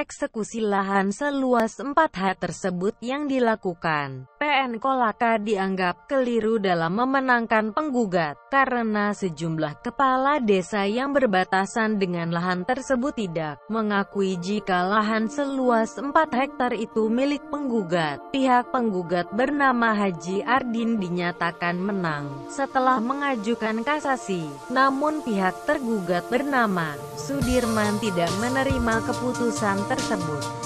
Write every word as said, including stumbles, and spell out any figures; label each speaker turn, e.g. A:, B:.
A: eksekusi lahan seluas empat ha tersebut yang dilakukan P N Kolaka dianggap keliru dalam memenangkan penggugat, karena sejumlah kepala desa yang berbatasan dengan lahan tersebut tidak mengakui jika lahan seluas empat hektar itu milik penggugat. Pihak penggugat bernama Haji Ardin dinyatakan menang setelah mengajukan kasasi, namun pihak tergugat bernama Sudirman tidak menerima keputusan tersebut.